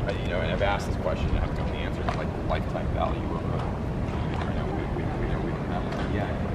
you know, and I've asked this question and I haven't gotten the answer, like the lifetime value of a, you know, we don't have it yet.